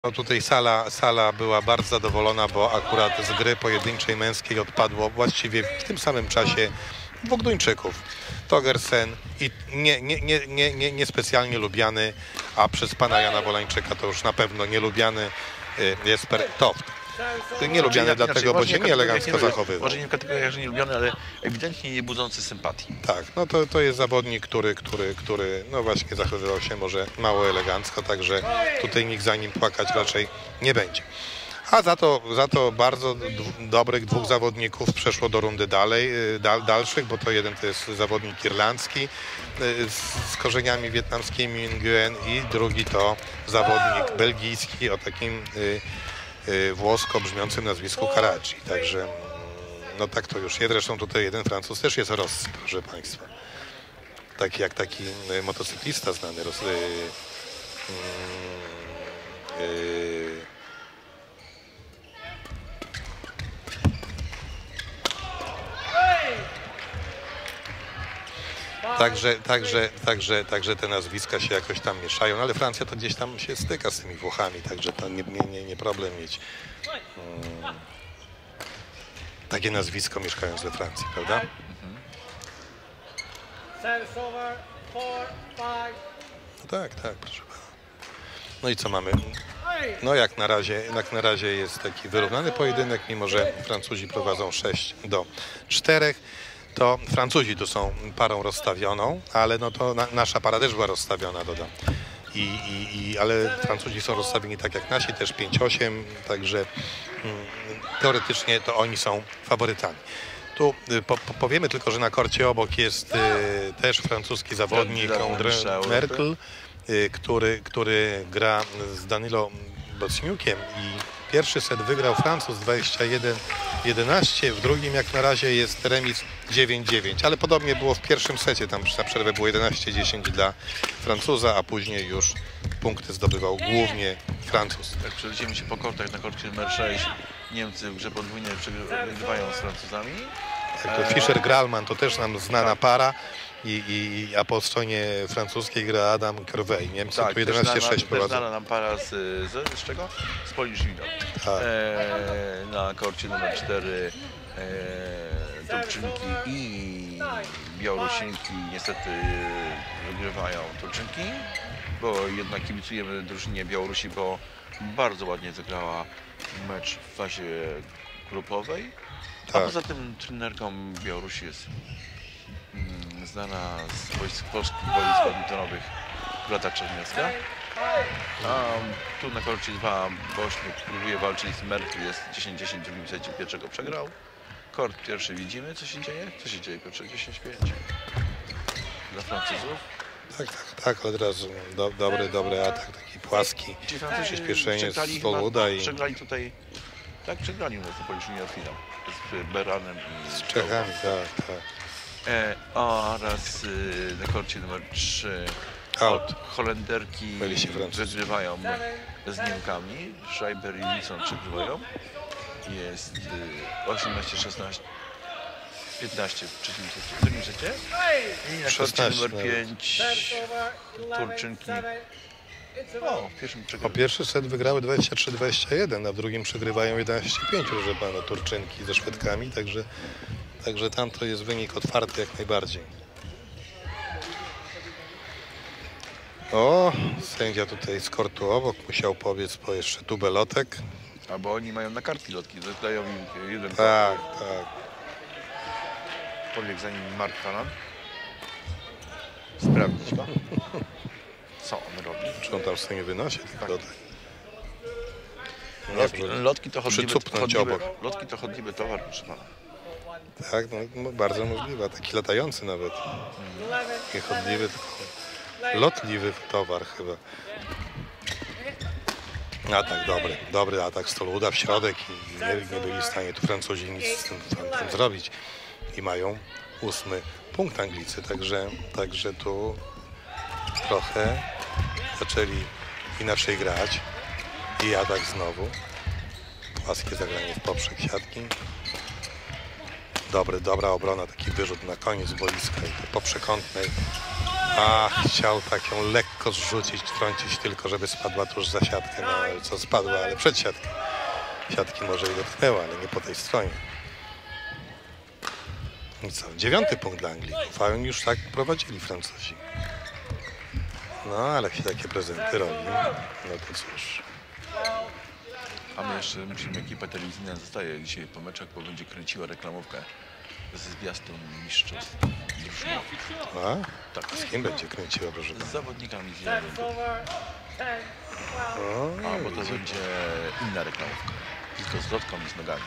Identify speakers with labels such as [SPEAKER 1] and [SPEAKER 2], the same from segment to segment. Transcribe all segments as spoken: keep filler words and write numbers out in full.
[SPEAKER 1] No tutaj sala, sala była bardzo zadowolona, bo akurat z gry pojedynczej męskiej odpadło właściwie w tym samym czasie dwóch Duńczyków. Togersen i nie, nie, nie, nie, nie, niespecjalnie lubiany, a przez pana Jana Wolańczyka to już na pewno nielubiany Jesper Toft. Nie lubiany dlatego, bo się nieelegancko zachowywał.
[SPEAKER 2] Może nie w kategoriach, że nie lubiany, ale ewidentnie nie budzący sympatii.
[SPEAKER 1] Tak, no to, to jest zawodnik, który, który, który no właśnie zachowywał się może mało elegancko, także tutaj nikt za nim płakać raczej nie będzie. A za to, za to bardzo dobrych dwóch zawodników przeszło do rundy dalej, dal, dalszych, bo to jeden to jest zawodnik irlandzki z, z korzeniami wietnamskimi Nguyen i drugi to zawodnik belgijski o takim y, y, włosko brzmiącym nazwisku Karachi. Także no tak to już jest. Zresztą tutaj jeden Francuz też jest Rossi, proszę Państwa. Taki jak taki y, motocyklista znany. Ros, y, y, y, Także, także, także, także te nazwiska się jakoś tam mieszają, no ale Francja to gdzieś tam się styka z tymi Włochami, także to nie, nie, nie problem mieć um, takie nazwisko mieszkając we Francji, prawda? Mhm. No tak, tak, proszę pana. No i co mamy? No jak na razie, jak na razie jest taki wyrównany pojedynek, mimo że Francuzi prowadzą sześć do czterech. To Francuzi tu są parą rozstawioną, ale no to na, nasza para też była rozstawiona, dodam. I, i, i, ale Francuzi są rozstawieni tak jak nasi, też pięć osiem, także mm, teoretycznie to oni są faworytami. Tu po, po, powiemy tylko, że na korcie obok jest y, też francuski zawodnik André Merkel, y, który, który gra z Danilo Bocniukiem i pierwszy set wygrał Francuz dwadzieścia jeden jedenaście, w drugim jak na razie jest remis dziewięć dziewięć, ale podobnie było w pierwszym secie, tam na przerwę było jedenaście dziesięć dla Francuza, a później już punkty zdobywał głównie Francuz.
[SPEAKER 2] Jak przejdziemy się po kortach na korcie numer sześć, Niemcy w grze podwójnej wygrywają z Francuzami.
[SPEAKER 1] Jak to Fischer-Gralman to też nam znana para. I, i, a po stronie francuskiej gra Adam Kervey. Niemcy
[SPEAKER 2] tak,
[SPEAKER 1] tu jedenaście sześć prowadzą.
[SPEAKER 2] Znana nam para z, z, z czego? Z Polish Widok. E, na korcie numer cztery e, Turczynki i Białorusinki niestety wygrywają Turczynki, bo jednak kibicujemy drużynie Białorusi, bo bardzo ładnie zagrała mecz w fazie grupowej. A tak. Poza tym trenerką Białorusi jest znana z wojsk polskich wojsk badmintonowych Beata Czerniecka. A tu na korcie dwa Bośniuk próbuje walczyć z Merkel, jest dziesięć dziesięć, w drugim secie pierwszego przegrał. Kort pierwszy widzimy, co się dzieje? Co się dzieje Piotrze? dziesięć pięć dla Francuzów.
[SPEAKER 1] Tak, tak, tak, od razu do, dobry, dobry atak, taki płaski, przyspieszenie z Stolwooda i...
[SPEAKER 2] Przegrali tutaj, tak, przegrali u nas na Polish Junior Final z Beranem i...
[SPEAKER 1] Z Czechami, tak, tak.
[SPEAKER 2] E, oraz y, na korcie numer trzy
[SPEAKER 1] Out.
[SPEAKER 2] Holenderki wygrywają z Niemkami, Schreiber i Wilson przegrywają. Jest y, osiemnaście szesnaście, piętnaście w trzecim secie, w drugim secie. I na korcie numer pięć Turczynki. O, w pierwszym przegrywają.
[SPEAKER 1] O pierwszy set wygrały dwadzieścia trzy dwadzieścia jeden, a w drugim przegrywają jedenaście pięć, proszę pana, Turczynki ze Szwedkami, także Także tam to jest wynik otwarty jak najbardziej. O, sędzia tutaj z kortu obok musiał pobiec po jeszcze tubę lotek.
[SPEAKER 2] Albo oni mają na kartki lotki, dają im jeden.
[SPEAKER 1] Tak, tak.
[SPEAKER 2] Pobiegł za nim Mark Hanan. Sprawdzić go. Co on robi?
[SPEAKER 1] Czy on tam sobie nie wynosi tych tak. lotek?
[SPEAKER 2] Lotki, lotki to chodliwy,
[SPEAKER 1] chodliwy,
[SPEAKER 2] lotki to chodliwy towar, proszę pana.
[SPEAKER 1] Tak, no, bardzo możliwe, taki latający nawet. Nie chodliwy, tylko lotliwy towar chyba. Atak dobry, dobry atak Stolwooda w środek i nie, nie byli w stanie tu Francuzi nic z tym, tym zrobić. I mają ósmy punkt Anglicy, także, także tu trochę zaczęli inaczej grać. I atak znowu. Płaskie zagranie w poprzek siatki. Dobry, dobra obrona, taki wyrzut na koniec boiska i po przekątnej A, chciał tak ją lekko zrzucić, trącić tylko, żeby spadła tuż za siatkę. No co spadła, ale przed siatkę. Siatki może i dotknęła, ale nie po tej stronie. I co? Dziewiąty punkt dla Anglików, a oni już tak prowadzili Francuzi. No, ale jak się takie prezenty robi, no to cóż.
[SPEAKER 2] A my jeszcze musimy, ekipa telewizyjna zostaje dzisiaj po meczach, bo będzie kręciła reklamówkę z zwiastun mistrzostw drużynowych.
[SPEAKER 1] A? Tak. Z kim będzie kręciła, proszę pana?
[SPEAKER 2] Z zawodnikami z jeden. A, bo to będzie inna reklamówka. Tylko z lotką i z nogami.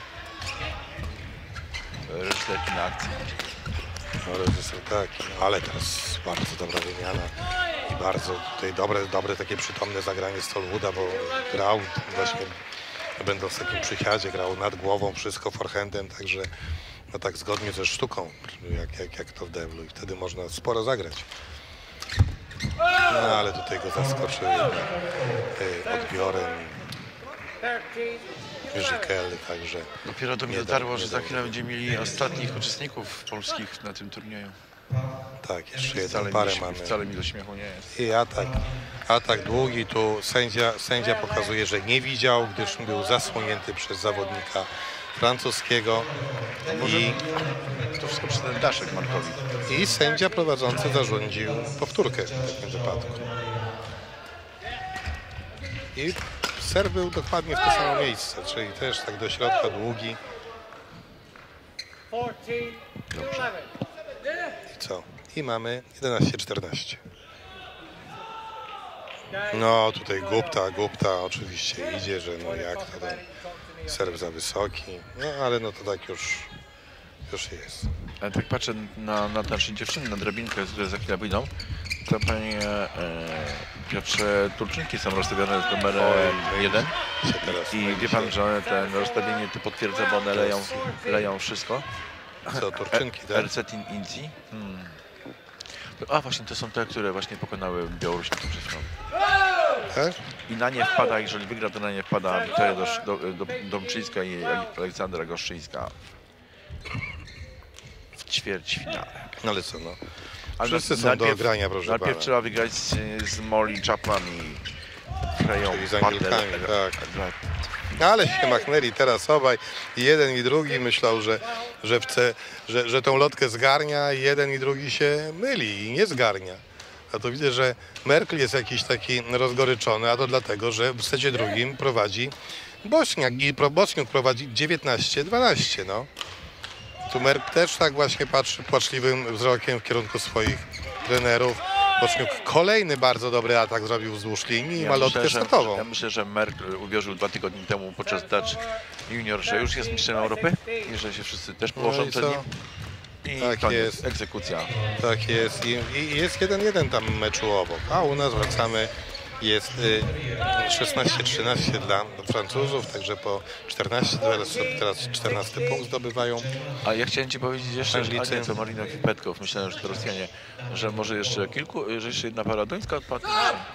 [SPEAKER 2] Reżyser na akcji.
[SPEAKER 1] No, reżyser tak, no, ale teraz bardzo dobra wymiana i bardzo tutaj dobre, dobre takie przytomne zagranie Stolwooda, bo grał właśnie, będąc w takim przysiadzie, grał nad głową wszystko forehandem, także no tak zgodnie ze sztuką, jak, jak, jak to w deblu i wtedy można sporo zagrać. No ale tutaj go zaskoczył y, odbiorem Żykel, także...
[SPEAKER 2] Dopiero do mnie dotarło, że za chwilę będziemy mieli ostatnich uczestników polskich na tym turnieju.
[SPEAKER 1] Tak, jeszcze jedną
[SPEAKER 2] Wcale
[SPEAKER 1] parę
[SPEAKER 2] mi,
[SPEAKER 1] mamy.
[SPEAKER 2] Wcale mi do śmiechu nie jest.
[SPEAKER 1] I atak, atak długi, tu sędzia, sędzia pokazuje, że nie widział, gdyż był zasłonięty przez zawodnika francuskiego. I,
[SPEAKER 2] To wszystko przez ten daszek Markowi.
[SPEAKER 1] I sędzia prowadzący zarządził powtórkę w takim wypadku. I serw był dokładnie w to samo miejsce, czyli też tak do środka długi. Dobrze. I co? I mamy jedenaście czternaście. No tutaj Gupta, Gupta oczywiście idzie, że no jak to tam serw za wysoki, no ale no to tak już, już jest.
[SPEAKER 2] Ale tak patrzę na, na nasze dziewczyny, na drabinkę, które za chwilę wyjdą, to panie e, Piotrze, turczynki są rozstawione z numerem jeden i wie pan, że ten rozstawienie to potwierdza, bo one leją, leją wszystko.
[SPEAKER 1] Co, turczynki, tak?
[SPEAKER 2] Ercetin Inzi. Hmm. A właśnie, to są te, które właśnie pokonały Białorusinów przed chwilą.
[SPEAKER 1] Tak?
[SPEAKER 2] I na nie wpada, jeżeli wygra, to na nie wpada Wiktoria do, do, do, Domczyńska i Aleksandra Goszczyńska w ćwierćfinale.
[SPEAKER 1] No ale co, no.
[SPEAKER 2] Ale
[SPEAKER 1] Wszyscy są
[SPEAKER 2] najpierw,
[SPEAKER 1] do ogrania, proszę pana.
[SPEAKER 2] Najpierw trzeba wygrać z, z Molly Chapman i Freją.
[SPEAKER 1] Czyli z Angielkami, tak. Ale się machnęli teraz obaj. I jeden i drugi myślał, że, że, chce, że, że tą lotkę zgarnia, i jeden i drugi się myli i nie zgarnia. A to widzę, że Merkel jest jakiś taki rozgoryczony, a to dlatego, że w secie drugim prowadzi Bośniak i Bośniuk prowadzi dziewiętnaście dwanaście, no. Tu Merkel też tak właśnie patrzy płaczliwym wzrokiem w kierunku swoich trenerów. Bośniuk kolejny bardzo dobry atak zrobił wzdłuż linii i
[SPEAKER 2] Ja
[SPEAKER 1] ma lotkę
[SPEAKER 2] myślę, że,
[SPEAKER 1] startową.
[SPEAKER 2] ja myślę, że Merkel uwierzył dwa tygodnie temu podczas Dutch Junior, że już jest mistrzem Europy i że się wszyscy też położą
[SPEAKER 1] No i
[SPEAKER 2] przed
[SPEAKER 1] co?
[SPEAKER 2] nim. I
[SPEAKER 1] Tak
[SPEAKER 2] koniec,
[SPEAKER 1] jest.
[SPEAKER 2] egzekucja.
[SPEAKER 1] Tak jest. I, i jest jeden jeden tam meczu obok. A u nas wracamy. Jest y, szesnaście trzynaście dla Francuzów, także po czternaście, teraz, teraz czternasty punkt zdobywają.
[SPEAKER 2] A ja chciałem ci powiedzieć jeszcze, że
[SPEAKER 1] Anglicy.
[SPEAKER 2] a nie, co Marinow i Petkow, myślałem, że to Rosjanie, że może jeszcze kilku, że jeszcze jedna para duńska odpadnie.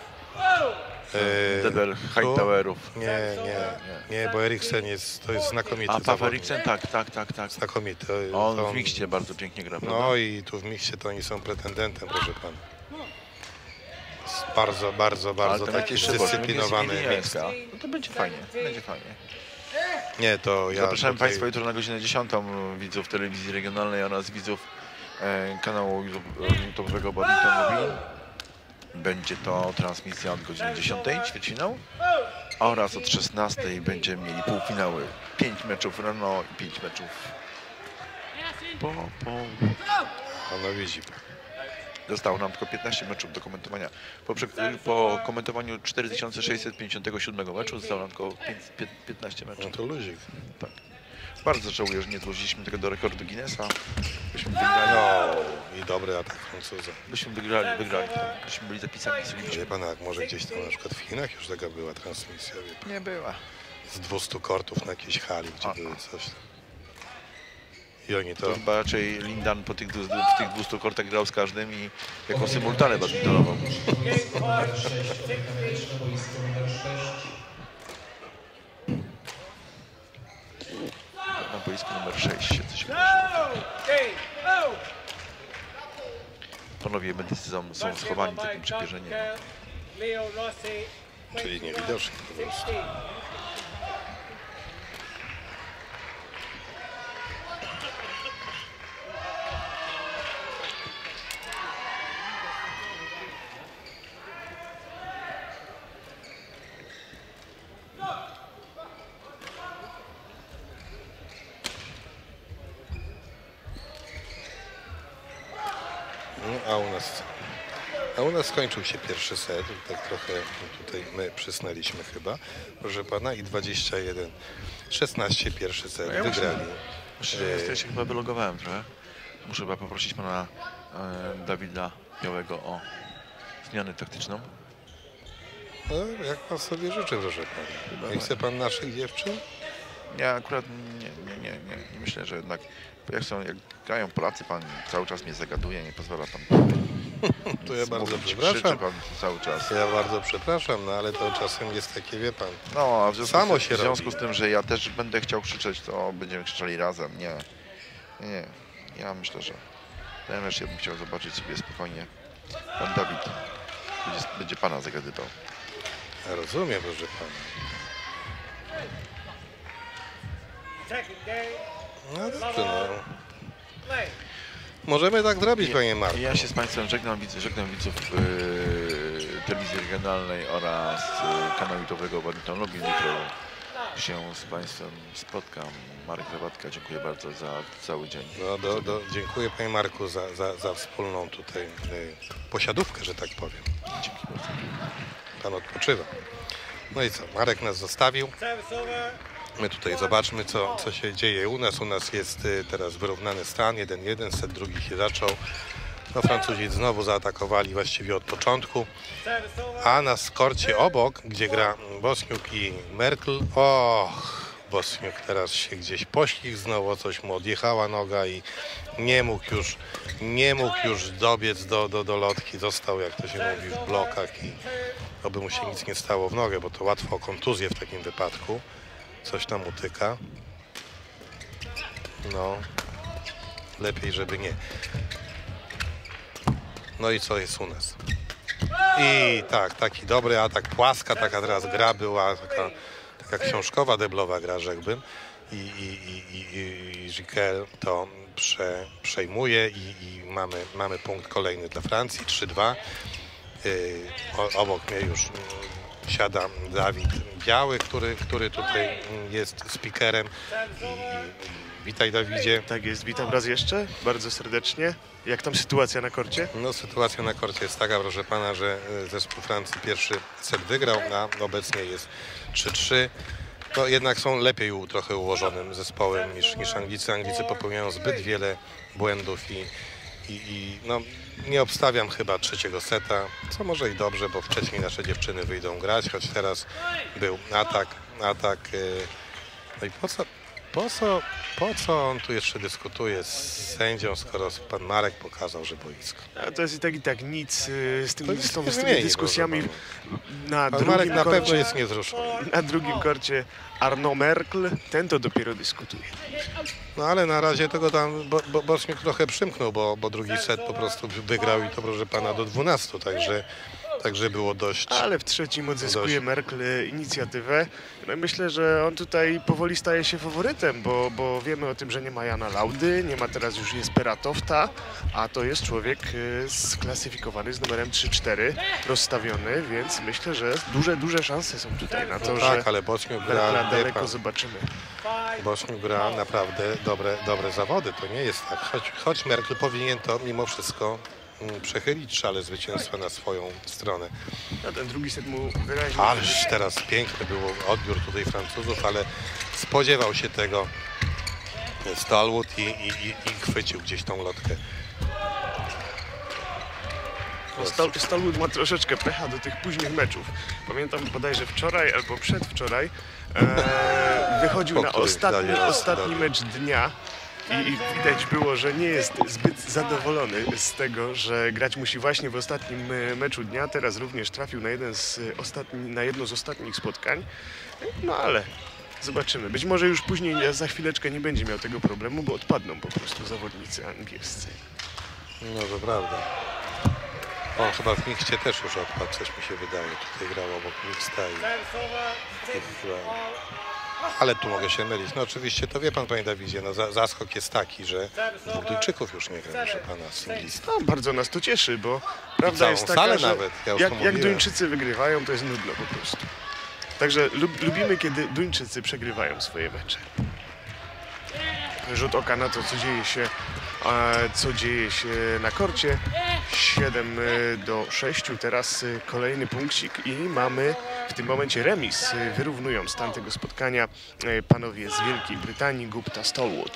[SPEAKER 1] Yy,
[SPEAKER 2] Debel Hightowerów.
[SPEAKER 1] Nie, nie, nie, bo Eriksen jest, to jest znakomity
[SPEAKER 2] A Paweł
[SPEAKER 1] zawodnik.
[SPEAKER 2] Eriksen, tak, tak, tak, tak.
[SPEAKER 1] Znakomity.
[SPEAKER 2] On
[SPEAKER 1] To
[SPEAKER 2] w mikście bardzo pięknie gra, prawda?
[SPEAKER 1] No i tu w mikście to oni są pretendentem, proszę pana. Jest bardzo, bardzo, bardzo
[SPEAKER 2] ten
[SPEAKER 1] taki
[SPEAKER 2] jakiś szybko,
[SPEAKER 1] zdyscyplinowany
[SPEAKER 2] jest
[SPEAKER 1] miks.
[SPEAKER 2] No to będzie fajnie, będzie fajnie.
[SPEAKER 1] Nie, to ja
[SPEAKER 2] Zapraszam
[SPEAKER 1] tutaj...
[SPEAKER 2] Państwa jutro na godzinę dziesiątą widzów telewizji regionalnej oraz widzów e, kanału YouTube'owego Badminton Mówi. Będzie to transmisja od godziny dziesiątej, ćwierćfinał, oraz od szesnastej będziemy mieli półfinały. Pięć meczów rano i pięć meczów po południu.
[SPEAKER 1] No widzi.
[SPEAKER 2] Zostało nam tylko piętnaście meczów do komentowania. Po, po komentowaniu cztery tysiące sześćset pięćdziesiątego siódmego meczu zostało nam tylko piętnaście meczów.
[SPEAKER 1] No to luzik.
[SPEAKER 2] Tak. Bardzo żałuję, że nie złożyliśmy tego do rekordu Guinnessa. Byśmy wygrali.
[SPEAKER 1] No i dobry atak Francuza.
[SPEAKER 2] Byśmy wygrali, wygrali. Byśmy byli zapisani z
[SPEAKER 1] Wie
[SPEAKER 2] liczbą.
[SPEAKER 1] pan, jak może gdzieś tam na przykład w Chinach już taka była transmisja, wie pan,
[SPEAKER 2] Nie była.
[SPEAKER 1] z dwustu kortów na jakiejś hali, gdzie
[SPEAKER 2] A.
[SPEAKER 1] były coś tam. I oni to...
[SPEAKER 2] To chyba raczej Lindan po tych, w tych dwustu kortach grał z każdym i jako symultanę badmintonową. Na boisku numer sześć się coś wydarzyło. panowie medycy są, są schowani takim przepierzeniem.
[SPEAKER 1] Czyli niewidoczni po prostu. No, a u nas, a u nas skończył się pierwszy set, tak trochę tutaj my przysnęliśmy chyba, proszę pana, i dwadzieścia jeden szesnaście pierwszy set
[SPEAKER 2] ja
[SPEAKER 1] wygrali.
[SPEAKER 2] Muszę, muszę, ja się chyba wylogowałem trochę. Muszę chyba poprosić pana e, Dawida Białego o zmianę taktyczną.
[SPEAKER 1] No, jak pan sobie życzy, proszę pana. Nie chce pan naszych dziewczyn?
[SPEAKER 2] Ja akurat nie, nie, nie, nie, nie myślę, że jednak jak, są, jak grają Polacy, pan cały czas mnie zagaduje, nie pozwala pan.
[SPEAKER 1] To ja bardzo
[SPEAKER 2] mówić,
[SPEAKER 1] przepraszam.
[SPEAKER 2] krzyczy pan cały czas.
[SPEAKER 1] Ja bardzo przepraszam, no ale to czasem jest takie, wie pan.
[SPEAKER 2] No, a w związku,
[SPEAKER 1] Samo
[SPEAKER 2] z,
[SPEAKER 1] się
[SPEAKER 2] w związku
[SPEAKER 1] robi.
[SPEAKER 2] z tym, że ja też będę chciał krzyczeć, to będziemy krzyczeli razem. Nie, nie, nie. Ja myślę, że ten mecz ja bym chciał zobaczyć sobie spokojnie. Pan Dawid będzie, będzie pana zagadywał.
[SPEAKER 1] Ja rozumiem, proszę pana. No dobrze, no. Możemy tak zrobić, panie Marku.
[SPEAKER 2] Ja się z państwem żegnam, widzę, żegnam widzów yy, telewizji regionalnej oraz yy, kanału YouTube'owego Badminton Lubin. Jutro się z państwem spotkam. Marek Zawadka, dziękuję bardzo za cały dzień.
[SPEAKER 1] No, do, do, dziękuję panie Marku za, za, za wspólną tutaj y, posiadówkę, że tak powiem.
[SPEAKER 2] Dzięki bardzo.
[SPEAKER 1] Pan odpoczywa. No i co, Marek nas zostawił. My tutaj zobaczmy, co, co się dzieje u nas. U nas jest y, teraz wyrównany stan, jeden jeden, set drugi się zaczął. No, Francuzi znowu zaatakowali właściwie od początku. A na skorcie obok, gdzie gra Bosniuk i Merkel, och, Bosniuk teraz się gdzieś poślizgnął, o coś mu odjechała noga i nie mógł już, nie mógł już dobiec do, do, do lotki. Został, jak to się mówi, w blokach i oby mu się nic nie stało w nogę, bo to łatwo o kontuzję w takim wypadku. Coś tam utyka. No, lepiej, żeby nie. No i co jest u nas? I tak, taki dobry atak, płaska taka teraz gra była, taka, taka książkowa, deblowa gra, rzekłbym. I, i, i, i, i Gikel to prze, przejmuje i, i mamy, mamy punkt kolejny dla Francji, trzy dwa. Yy, obok mnie już siada Dawid Biały, który, który tutaj jest speakerem. I, i, witaj, Dawidzie.
[SPEAKER 3] Tak jest, witam raz jeszcze, bardzo serdecznie. Jak tam sytuacja na korcie?
[SPEAKER 1] No, sytuacja na korcie jest taka, proszę pana, że zespół Francji pierwszy set wygrał, a obecnie jest trzy trzy. To jednak są lepiej u, trochę ułożonym zespołem niż, niż Anglicy. Anglicy popełniają zbyt wiele błędów i, i, i no, nie obstawiam chyba trzeciego seta, co może i dobrze, bo wcześniej nasze dziewczyny wyjdą grać, choć teraz był atak, atak. No i po co, po co, po co on tu jeszcze dyskutuje z sędzią, skoro pan Marek pokazał, że boisko?
[SPEAKER 3] A to jest i tak i tak nic y, z,
[SPEAKER 1] To
[SPEAKER 3] tym,
[SPEAKER 1] nic
[SPEAKER 3] z, tą,
[SPEAKER 1] nie
[SPEAKER 3] z tymi
[SPEAKER 1] zmieni,
[SPEAKER 3] dyskusjami na
[SPEAKER 1] Pan
[SPEAKER 3] drugim
[SPEAKER 1] Marek na
[SPEAKER 3] korcie.
[SPEAKER 1] pewno jest niewzruszony.
[SPEAKER 3] Na drugim korcie Arnaud Merkel, ten to dopiero dyskutuje.
[SPEAKER 1] No ale na razie tego tam bo, bo, Bosniuk trochę przymknął, bo, bo drugi set po prostu wygrał i to, proszę pana, do dwunastu, także, także było dość...
[SPEAKER 3] Ale w trzecim odzyskuje
[SPEAKER 1] Dość.
[SPEAKER 3] Merkel inicjatywę. No i myślę, że on tutaj powoli staje się faworytem, bo, bo wiemy o tym, że nie ma Jana Laudy, nie ma teraz już Jespera Tofta, a to jest człowiek y, sklasyfikowany z numerem trzy cztery, rozstawiony, więc myślę, że duże, duże szanse są tutaj na to,
[SPEAKER 1] No
[SPEAKER 3] że
[SPEAKER 1] tak, ale Bosniuk gra,
[SPEAKER 3] Merkla
[SPEAKER 1] wie
[SPEAKER 3] daleko
[SPEAKER 1] pan,
[SPEAKER 3] zobaczymy.
[SPEAKER 1] Bosniuk gra naprawdę dobre, dobre zawody, to nie jest tak. Choć, choć Merkel powinien to mimo wszystko mm, przechylić szale zwycięstwa na swoją stronę.
[SPEAKER 3] No, ten drugi set mu wyraźnie...
[SPEAKER 1] Ależ teraz piękny był odbiór tutaj Francuzów, ale spodziewał się tego Stallwood i, i, i, i chwycił gdzieś tą lotkę.
[SPEAKER 3] No, Stal, Stallwood ma troszeczkę pecha do tych późnych meczów. Pamiętam bodajże wczoraj albo przedwczoraj e, wychodził
[SPEAKER 1] Po
[SPEAKER 3] na
[SPEAKER 1] którymś
[SPEAKER 3] ostatni,
[SPEAKER 1] zdaniu,
[SPEAKER 3] ostatni
[SPEAKER 1] tak.
[SPEAKER 3] mecz dnia i, i widać było, że nie jest zbyt zadowolony z tego, że grać musi właśnie w ostatnim e, meczu dnia. Teraz również trafił na, jeden z ostatni, na jedno z ostatnich spotkań. No ale zobaczymy. Być może już później za chwileczkę nie będzie miał tego problemu, bo odpadną po prostu zawodnicy angielscy.
[SPEAKER 1] No to prawda. On chyba w Mikście też już odpadł, coś mi się wydaje. Tutaj grał obok Miksta i... i chyba... Ale tu mogę się mylić. No oczywiście to wie pan, panie Dawidzie, no za, zaskok jest taki, że dwóch Duńczyków już nie gra, proszę pana, singlista.
[SPEAKER 3] No, bardzo nas to cieszy, bo prawda
[SPEAKER 1] całą
[SPEAKER 3] jest taka,
[SPEAKER 1] salę
[SPEAKER 3] że
[SPEAKER 1] nawet, ja już
[SPEAKER 3] jak,
[SPEAKER 1] to
[SPEAKER 3] jak
[SPEAKER 1] mówiłem.
[SPEAKER 3] Duńczycy wygrywają, to jest nudno po prostu. Także lub, lubimy, kiedy Duńczycy przegrywają swoje mecze. Rzut oka na to, co dzieje się, a, co dzieje się na korcie. siedem do sześciu. Teraz y, kolejny punkcik i mamy w tym momencie remis. Y, Wyrównują stan tego spotkania y, panowie z Wielkiej Brytanii, Gupta Stallwood.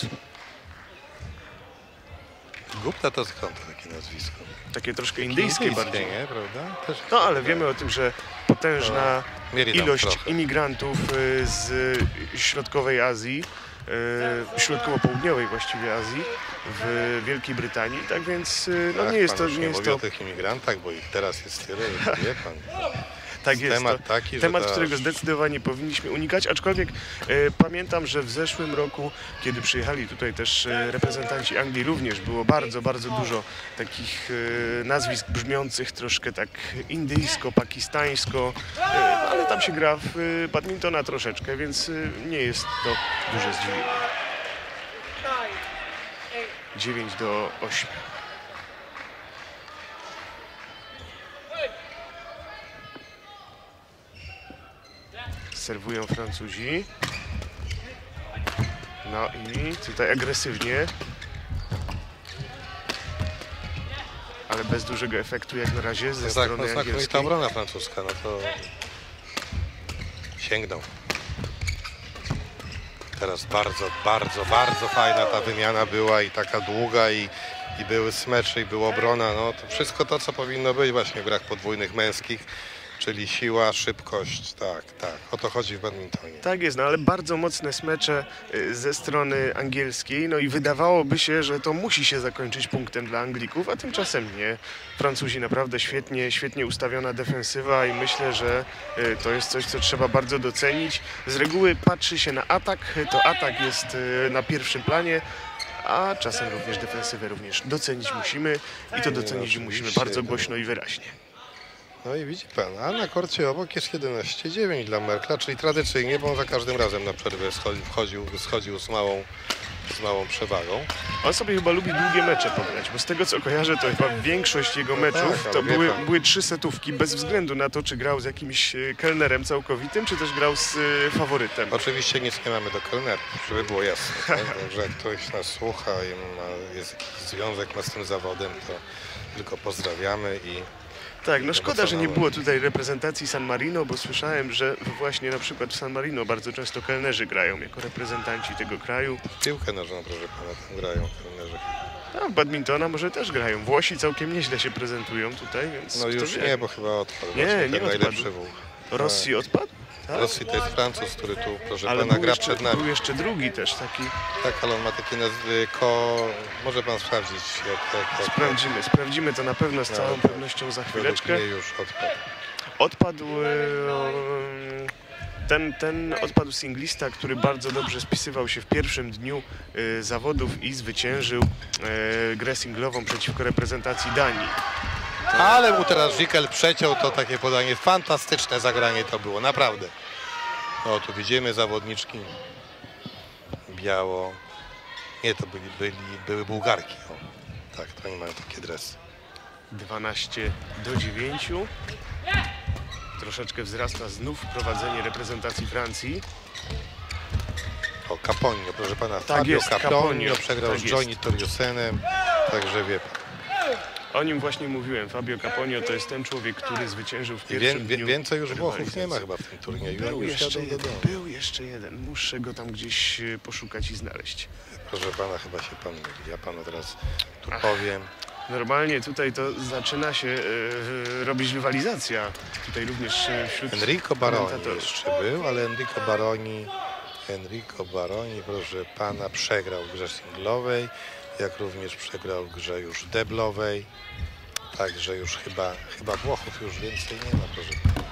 [SPEAKER 1] Gupta to skąd to takie nazwisko?
[SPEAKER 3] Takie troszkę indyjskie
[SPEAKER 1] Indyjskie,
[SPEAKER 3] bardziej.
[SPEAKER 1] nie, prawda? Też
[SPEAKER 3] No ale wiemy o tym, że potężna
[SPEAKER 1] mieli tam
[SPEAKER 3] ilość
[SPEAKER 1] trochę.
[SPEAKER 3] imigrantów y, z środkowej Azji, y, środkowo-południowej właściwie Azji w Wielkiej Brytanii, tak więc y, no
[SPEAKER 1] Ach,
[SPEAKER 3] nie jest
[SPEAKER 1] pan
[SPEAKER 3] to,
[SPEAKER 1] już
[SPEAKER 3] nie
[SPEAKER 1] nie
[SPEAKER 3] jest
[SPEAKER 1] mówi o
[SPEAKER 3] to,
[SPEAKER 1] tych imigrantach, bo ich teraz jest tyle, że wie pan.
[SPEAKER 3] tak jest
[SPEAKER 1] temat
[SPEAKER 3] to
[SPEAKER 1] taki, że
[SPEAKER 3] temat,
[SPEAKER 1] to
[SPEAKER 3] którego
[SPEAKER 1] aż-
[SPEAKER 3] zdecydowanie powinniśmy unikać, aczkolwiek y, pamiętam, że w zeszłym roku, kiedy przyjechali tutaj też y, reprezentanci Anglii, również było bardzo, bardzo dużo takich y, nazwisk brzmiących troszkę tak indyjsko, pakistańsko, y, ale tam się gra w y, badmintona troszeczkę, więc y, nie jest to duże zdziwienie. dziewięć do ośmiu. Serwują Francuzi. No i tutaj agresywnie. Ale bez dużego efektu jak na razie ze
[SPEAKER 1] Zak-
[SPEAKER 3] strony
[SPEAKER 1] no, znakomita
[SPEAKER 3] angielskiej.
[SPEAKER 1] obrona francuska, no to sięgnął. Teraz bardzo, bardzo, bardzo fajna ta wymiana była i taka długa i, i były smecze i była obrona. No to wszystko to, co powinno być właśnie w grach podwójnych męskich, czyli siła, szybkość, tak, tak. O to chodzi w badmintonie.
[SPEAKER 3] Tak jest, no ale bardzo mocne smecze y, ze strony angielskiej, no i wydawałoby się, że to musi się zakończyć punktem dla Anglików, a tymczasem nie. Francuzi naprawdę świetnie, świetnie ustawiona defensywa i myślę, że y, to jest coś, co trzeba bardzo docenić. Z reguły patrzy się na atak, to atak jest y, na pierwszym planie, a czasem również defensywę również docenić musimy i to docenić musimy bardzo głośno i wyraźnie.
[SPEAKER 1] No i widzi pan, a na korcie obok jest jedenaście dziewięć dla Merkla, czyli tradycyjnie, bo on za każdym razem na przerwę schodzi- wchodził, schodził z małą, z małą przewagą.
[SPEAKER 3] On sobie chyba lubi długie mecze pograć, bo z tego co kojarzę, to chyba większość jego meczów
[SPEAKER 1] tak,
[SPEAKER 3] to
[SPEAKER 1] ale wie
[SPEAKER 3] były,
[SPEAKER 1] pan.
[SPEAKER 3] były trzy setówki, bez względu na to, czy grał z jakimś e, kelnerem całkowitym, czy też grał z e, faworytem.
[SPEAKER 1] Oczywiście nic nie mamy do kelnerów, żeby było jasne. Tak? Także jak ktoś nas słucha i ma, jest jakiś związek ma z tym zawodem, to tylko pozdrawiamy i
[SPEAKER 3] Tak, no szkoda, że nie
[SPEAKER 1] Emocjonalne.
[SPEAKER 3] było tutaj reprezentacji San Marino, bo słyszałem, że właśnie na przykład w San Marino bardzo często kelnerzy grają jako reprezentanci tego kraju.
[SPEAKER 1] piłkę nożną, proszę pana, tam grają kelnerzy.
[SPEAKER 3] A w badmintona może też grają. Włosi całkiem nieźle się prezentują tutaj, więc
[SPEAKER 1] No
[SPEAKER 3] kto
[SPEAKER 1] już
[SPEAKER 3] wie.
[SPEAKER 1] nie, bo chyba odpadł.
[SPEAKER 3] Nie,
[SPEAKER 1] właśnie
[SPEAKER 3] nie
[SPEAKER 1] ten
[SPEAKER 3] odpadł.
[SPEAKER 1] najlepszy Włoch.
[SPEAKER 3] Rosji odpadł? Tak?
[SPEAKER 1] Rosji to jest Francuz, który tu, proszę
[SPEAKER 3] Ale
[SPEAKER 1] pana,
[SPEAKER 3] był
[SPEAKER 1] gra
[SPEAKER 3] jeszcze,
[SPEAKER 1] przed nami.
[SPEAKER 3] był jeszcze drugi też taki.
[SPEAKER 1] Tak, ale on ma takie nazwy, ko... może pan sprawdzić, jak, jak, jak
[SPEAKER 3] Sprawdzimy, sprawdzimy to na pewno z
[SPEAKER 1] No,
[SPEAKER 3] całą
[SPEAKER 1] to
[SPEAKER 3] pewnością za
[SPEAKER 1] według
[SPEAKER 3] chwileczkę.
[SPEAKER 1] mnie już odpadł.
[SPEAKER 3] Odpadł e, ten, ten odpadł singlista, który bardzo dobrze spisywał się w pierwszym dniu e, zawodów i zwyciężył e, grę singlową przeciwko reprezentacji Danii.
[SPEAKER 1] Ale mu teraz Żikel przeciął, to takie podanie, fantastyczne zagranie to było, naprawdę. O, tu widzimy zawodniczki biało. Nie, to byli, byli, były Bułgarki. O, tak, to oni mają takie dresy.
[SPEAKER 3] dwanaście do dziewięciu. Troszeczkę wzrasta znów prowadzenie reprezentacji Francji.
[SPEAKER 1] O, Caponio, proszę pana,
[SPEAKER 3] Tak
[SPEAKER 1] Fabio
[SPEAKER 3] jest,
[SPEAKER 1] Caponio
[SPEAKER 3] Caponio,
[SPEAKER 1] przegrał
[SPEAKER 3] tak
[SPEAKER 1] z
[SPEAKER 3] jest.
[SPEAKER 1] Johnny Toriosenem, także wie pan.
[SPEAKER 3] O nim właśnie mówiłem. Fabio Caponio to jest ten człowiek, który zwyciężył w
[SPEAKER 1] I
[SPEAKER 3] pierwszym
[SPEAKER 1] wie, wie,
[SPEAKER 3] dniu
[SPEAKER 1] więcej już Włochów nie ma
[SPEAKER 3] rywalizacji.
[SPEAKER 1] chyba w tym turnieju.
[SPEAKER 3] Był
[SPEAKER 1] Oni już
[SPEAKER 3] jeszcze
[SPEAKER 1] jadą do
[SPEAKER 3] jeden,
[SPEAKER 1] domu.
[SPEAKER 3] był jeszcze jeden. Muszę go tam gdzieś e, poszukać i znaleźć.
[SPEAKER 1] Proszę pana, chyba się pan myli. Ja panu teraz tu powiem.
[SPEAKER 3] Normalnie tutaj to zaczyna się e, robić rywalizacja. Tutaj również e, wśród
[SPEAKER 1] Enrico Baroni
[SPEAKER 3] komentatorów.
[SPEAKER 1] jeszcze był, ale Enrico Baroni, Enrico Baroni, proszę pana, przegrał w grze singlowej, jak również przegrał w grze już deblowej. Także już chyba, chyba Włochów już więcej nie ma, proszę pana.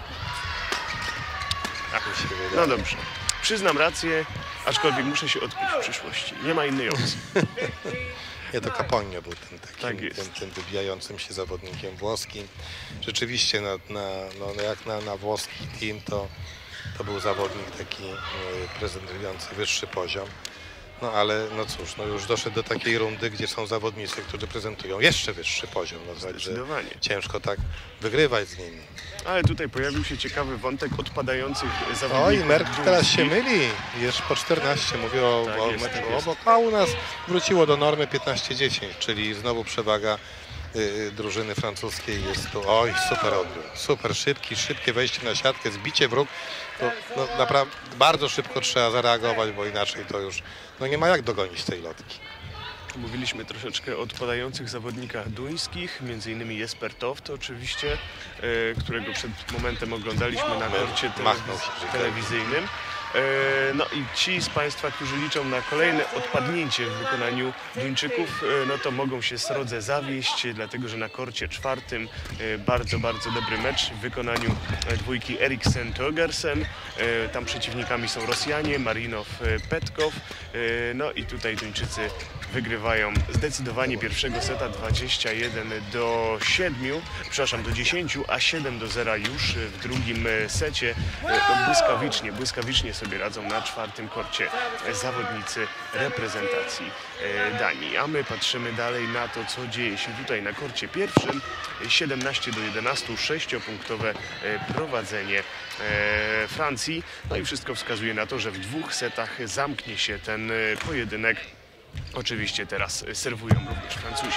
[SPEAKER 1] Mi się wydaje.
[SPEAKER 3] No dobrze. Przyznam rację, aczkolwiek muszę się odbić w przyszłości. Nie ma innej opcji.
[SPEAKER 1] Nie, to Caponio był tym takim,
[SPEAKER 3] Tak jest.
[SPEAKER 1] tym, tym wybijającym się zawodnikiem włoskim. Rzeczywiście, na, na, no, jak na, na włoski team, to, to był zawodnik taki y, prezentujący wyższy poziom. No ale no cóż, no już doszedł do takiej rundy, gdzie są zawodnicy, którzy prezentują jeszcze wyższy poziom. No, także ciężko tak wygrywać z nimi.
[SPEAKER 3] Ale tutaj pojawił się ciekawy wątek odpadających zawodników.
[SPEAKER 1] Oj, Merck teraz się myli. Jest po czternaście, mówię o,
[SPEAKER 3] Tak
[SPEAKER 1] o
[SPEAKER 3] jest,
[SPEAKER 1] meczu
[SPEAKER 3] tak jest.
[SPEAKER 1] obok, a u nas wróciło do normy piętnaście dziesięć, czyli znowu przewaga y, drużyny francuskiej jest tu. Oj, super odbiór, super szybki, szybkie wejście na siatkę, zbicie w róg. To, no, naprawdę bardzo szybko trzeba zareagować, bo inaczej to już no, nie ma jak dogonić tej lotki.
[SPEAKER 3] Mówiliśmy troszeczkę o odpadających zawodnikach duńskich, między innymi Jesper Toft oczywiście, e, którego przed momentem oglądaliśmy na korcie
[SPEAKER 1] Machnął się,
[SPEAKER 3] telewiz
[SPEAKER 1] że
[SPEAKER 3] telewizyjnym. E, no i ci z Państwa, którzy liczą na kolejne odpadnięcie w wykonaniu Duńczyków, e, no to mogą się srodze zawieść, dlatego że na korcie czwartym e, bardzo, bardzo dobry mecz w wykonaniu e, dwójki Eriksen-Torgersen. E, tam przeciwnikami są Rosjanie, Marinow, e, Petkow. E, no i tutaj Duńczycy wygrywają zdecydowanie pierwszego seta dwadzieścia jeden do siedmiu, przepraszam, do dziesięciu, a siedem do zera już w drugim secie. No, błyskawicznie, błyskawicznie sobie radzą na czwartym korcie zawodnicy reprezentacji Danii. A my patrzymy dalej na to, co dzieje się tutaj na korcie pierwszym. siedemnaście do jedenastu, sześciopunktowe prowadzenie Francji. No i wszystko wskazuje na to, że w dwóch setach zamknie się ten pojedynek. Oczywiście teraz serwują również Francuzi.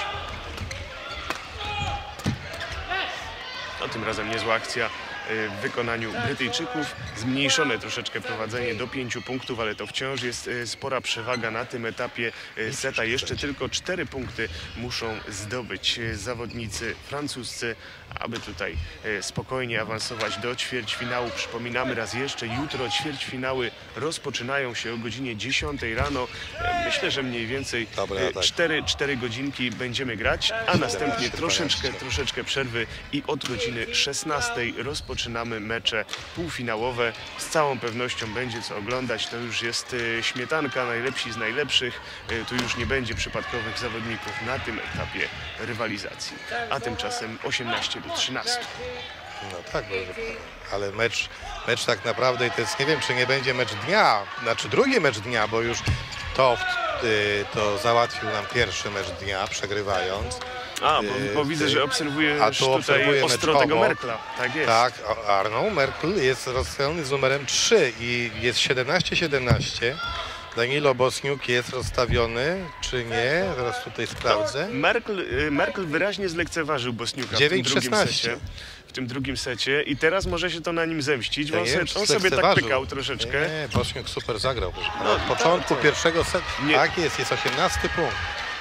[SPEAKER 3] No, tym razem niezła akcja w wykonaniu Brytyjczyków. Zmniejszone troszeczkę prowadzenie do pięciu punktów, ale to wciąż jest spora przewaga na tym etapie seta. Jeszcze tylko cztery punkty muszą zdobyć zawodnicy francuscy, aby tutaj spokojnie awansować do ćwierćfinału. Przypominamy raz jeszcze, jutro ćwierćfinały rozpoczynają się o godzinie dziesiątej rano. Myślę, że mniej więcej cztery godzinki będziemy grać, a następnie troszeczkę, troszeczkę przerwy i od godziny szesnastej rozpoczynamy mecze półfinałowe. Z całą pewnością będzie co oglądać. To już jest śmietanka, najlepsi z najlepszych. Tu już nie będzie przypadkowych zawodników na tym etapie rywalizacji. A tymczasem osiemnaście do trzynastu.
[SPEAKER 1] No tak, ale mecz, mecz tak naprawdę, i to jest, nie wiem, czy nie będzie mecz dnia, znaczy drugi mecz dnia, bo już Toft y, to załatwił nam pierwszy mecz dnia, przegrywając.
[SPEAKER 3] A, bo, bo widzę, że obserwujesz
[SPEAKER 1] A tu
[SPEAKER 3] tutaj ostro tego Merkla. Tak jest.
[SPEAKER 1] Tak, Arnaud Merkel jest rozstawiony z numerem trzy i jest siedemnaście siedemnaście. Danilo Bosniuk jest rozstawiony, czy nie? Zaraz tutaj sprawdzę.
[SPEAKER 3] Merkel, Merkel wyraźnie zlekceważył Bosniuka w tym drugim secie. W tym drugim secie i teraz może się to na nim zemścić, bo on,
[SPEAKER 1] wiem,
[SPEAKER 3] sobie, on sobie tak pykał troszeczkę.
[SPEAKER 1] Nie, Bosniuk super zagrał.
[SPEAKER 3] No,
[SPEAKER 1] od początku
[SPEAKER 3] tak,
[SPEAKER 1] pierwszego setu.
[SPEAKER 3] Nie.
[SPEAKER 1] Tak jest, jest osiemnasty punkt.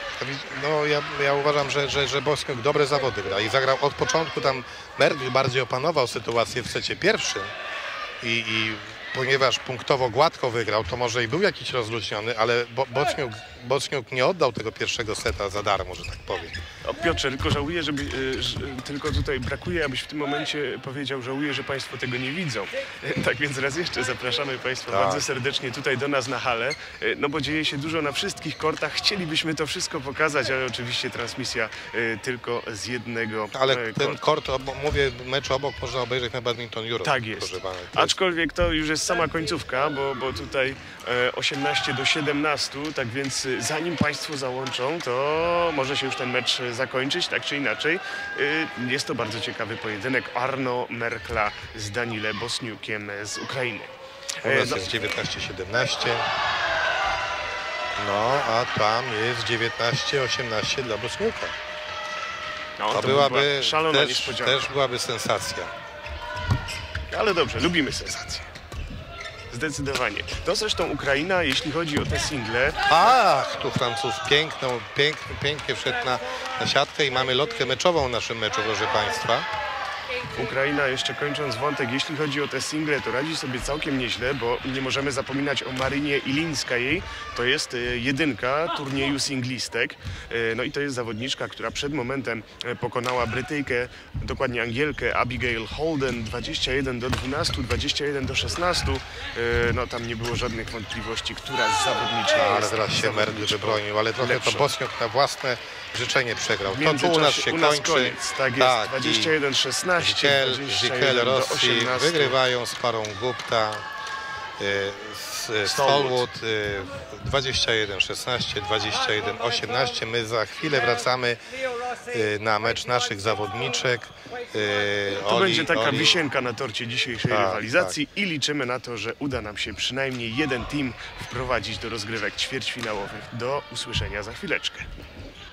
[SPEAKER 1] No ja, ja uważam, że, że, że Bosniuk dobre zawody gra i zagrał od początku. Tam Merkel bardziej opanował sytuację w secie pierwszym i, i ponieważ punktowo gładko wygrał, to może i był jakiś rozluźniony, ale Bo Bosniuk, Bosniuk nie oddał tego pierwszego seta za darmo, że tak powiem.
[SPEAKER 3] O Piotrze, tylko żałuję, żeby, y, że, tylko tutaj brakuje, abyś w tym momencie powiedział, żałuję, że Państwo tego nie widzą. Tak więc raz jeszcze zapraszamy Państwa tak. bardzo serdecznie tutaj do nas na halę, no bo dzieje się dużo na wszystkich kortach. Chcielibyśmy to wszystko pokazać, ale oczywiście transmisja y, tylko z jednego
[SPEAKER 1] Ale
[SPEAKER 3] y,
[SPEAKER 1] ten kort, mówię, mecz obok można obejrzeć na Badminton Europe.
[SPEAKER 3] Tak jest. Aczkolwiek to już jest sama końcówka, bo, bo tutaj osiemnaście do siedemnastu, tak więc zanim Państwo załączą, to może się już ten mecz zakończyć, tak czy inaczej. Jest to bardzo ciekawy pojedynek Arnaud Merkla z Danilem Bosniukiem z Ukrainy.
[SPEAKER 1] U nas jest dziewiętnaście siedemnaście. No, a tam jest dziewiętnaście osiemnaście dla Bosniuka.
[SPEAKER 3] No,
[SPEAKER 1] to,
[SPEAKER 3] to
[SPEAKER 1] byłaby
[SPEAKER 3] była szalona
[SPEAKER 1] też,
[SPEAKER 3] niespodzianka.
[SPEAKER 1] też byłaby sensacja.
[SPEAKER 3] Ale dobrze, lubimy sensację. Zdecydowanie. To zresztą Ukraina, jeśli chodzi o te single.
[SPEAKER 1] Ach, tu Francuz piękną, pięknie, pięknie wszedł na, na siatkę i mamy lotkę meczową w naszym meczu, proszę Państwa.
[SPEAKER 3] Ukraina, jeszcze kończąc wątek, jeśli chodzi o te single, to radzi sobie całkiem nieźle, bo nie możemy zapominać o Marynie Ilińskiej. To jest jedynka turnieju singlistek. No i to jest zawodniczka, która przed momentem pokonała Brytyjkę, dokładnie Angielkę Abigail Holden dwadzieścia jeden do dwunastu, dwadzieścia jeden do szesnastu. No tam nie było żadnych wątpliwości, która z zawodniczek
[SPEAKER 1] Ale
[SPEAKER 3] jest
[SPEAKER 1] teraz się Merdy wybronił, ale trochę
[SPEAKER 3] lepsza.
[SPEAKER 1] to Bosniak na własne życzenie przegrał.
[SPEAKER 3] W
[SPEAKER 1] To tu u nas
[SPEAKER 3] międzyczasie
[SPEAKER 1] się
[SPEAKER 3] u nas
[SPEAKER 1] kończy.
[SPEAKER 3] koniec, tak jest, dwadzieścia jeden szesnaście,
[SPEAKER 1] Zikel,
[SPEAKER 3] dwadzieścia
[SPEAKER 1] Zikel
[SPEAKER 3] jeden do
[SPEAKER 1] Rossi
[SPEAKER 3] osiemnastu.
[SPEAKER 1] wygrywają z parą Gupta. y, z Stolwood y, dwadzieścia jeden szesnaście, dwadzieścia jeden osiemnaście. My za chwilę wracamy y, na mecz naszych zawodniczek. Y,
[SPEAKER 3] To
[SPEAKER 1] Oli,
[SPEAKER 3] będzie taka
[SPEAKER 1] Oli,
[SPEAKER 3] wisienka na torcie dzisiejszej
[SPEAKER 1] Tak,
[SPEAKER 3] rywalizacji i liczymy na to, że uda nam się przynajmniej jeden team wprowadzić do rozgrywek ćwierćfinałowych. Do usłyszenia za chwileczkę.